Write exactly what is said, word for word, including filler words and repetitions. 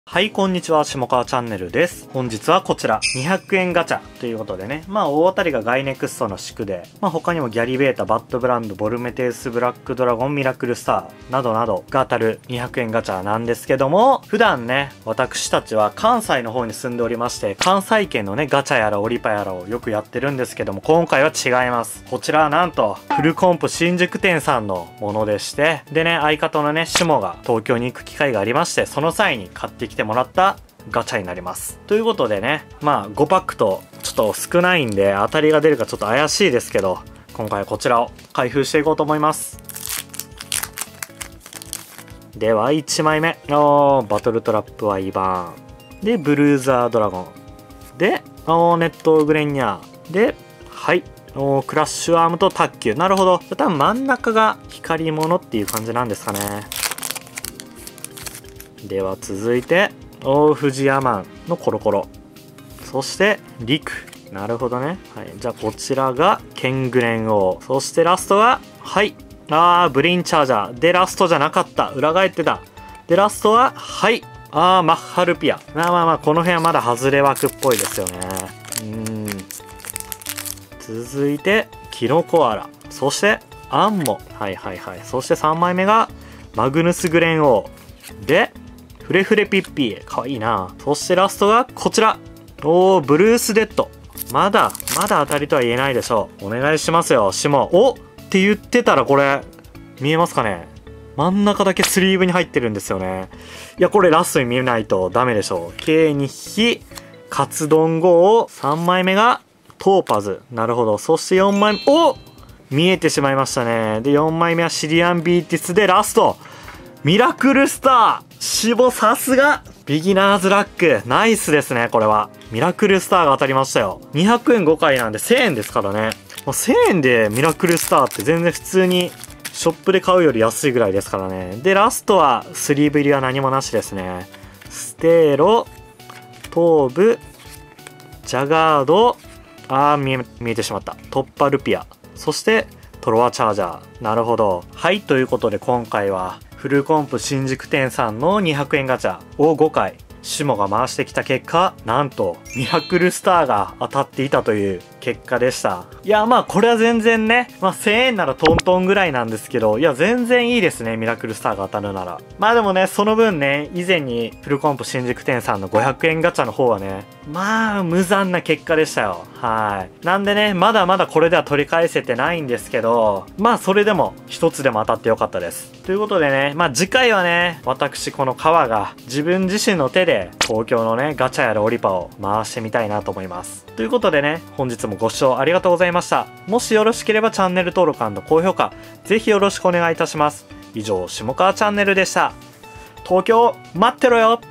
はい、こんにちは。下川チャンネルです。本日はこちら、にひゃくえんガチャということでね。まあ、大当たりがガイネクストの地区で、まあ、他にもギャリベータ、バッドブランド、ボルメテウス、ブラックドラゴン、ミラクルスターなどなどが当たるにひゃくえんガチャなんですけども、普段ね、私たちは関西の方に住んでおりまして、関西圏のね、ガチャやらオリパやらをよくやってるんですけども、今回は違います。こちらはなんと、フルコンプ新宿店さんのものでして、でね、相方のね、シモが東京に行く機会がありまして、その際に買ってきてもらったガチャになります。ということでね、まあごパックとちょっと少ないんで当たりが出るかちょっと怪しいですけど、今回はこちらを開封していこうと思います。ではいちまいめ、おーバトルトラップはイバーンで、ブルーザードラゴンで、おーネットグレンニャーで、はいおークラッシュアームと卓球。なるほど、多分真ん中が光り物っていう感じなんですかね。では続いておーフジヤマンのコロコロ、そしてリク。なるほどね。はい、じゃあこちらがケングレン王、そしてラストははいあーブリンチャージャーで、ラストじゃなかった、裏返ってた。でラストははいあーマッハルピア。まあまあまあこの辺はまだ外れ枠っぽいですよね。うーん続いてキノコアラ、そしてアンモ、はいはいはい、そしてさんまいめがマグヌスグレン王で、フレフレピッピー、かわいいな。そしてラストがこちら、おーブルースデッド。まだまだ当たりとは言えないでしょう。お願いしますよシモ。おって言ってたらこれ見えますかね、真ん中だけスリーブに入ってるんですよね。いやこれラストに見えないとダメでしょう。計にひきカツ丼号、さんまいめがトーパズ。なるほど。そしてよんまいめ、お見えてしまいましたね。でよんまいめはシリアンビーティスで、ラストミラクルスター。シボさすがビギナーズラック、ナイスですね。これはミラクルスターが当たりましたよ。にひゃくえんごかいなんでせんえんですからね。もうせんえんでミラクルスターって全然普通にショップで買うより安いぐらいですからね。でラストはスリーブ入りは何もなしですね。ステーロ、トーブ、ジャガード、あー見え、見えてしまった、トッパルピア、そしてトロワチャージャー。なるほど。はい、ということで今回はフルコンプ新宿店さんのにひゃくえんガチャをごかいシモが回してきた結果、なんとミラクルスターが当たっていたという結果でした。いやまあこれは全然ね、まあせんえんならトントンぐらいなんですけど、いや全然いいですね、ミラクルスターが当たるなら。まあでもね、その分ね、以前にフルコンプ新宿店さんのごひゃくえんガチャの方はね、まあ無残な結果でしたよ。はい。なんでね、まだまだこれでは取り返せてないんですけど、まあそれでも一つでも当たってよかったです。ということでね、まあ次回はね、私この川が自分自身の手で東京のね、ガチャやらオリパを回してみたいなと思います。ということでね、本日もご視聴ありがとうございました。もしよろしければチャンネル登録&高評価、ぜひよろしくお願いいたします。以上、下川チャンネルでした。東京、待ってろよ。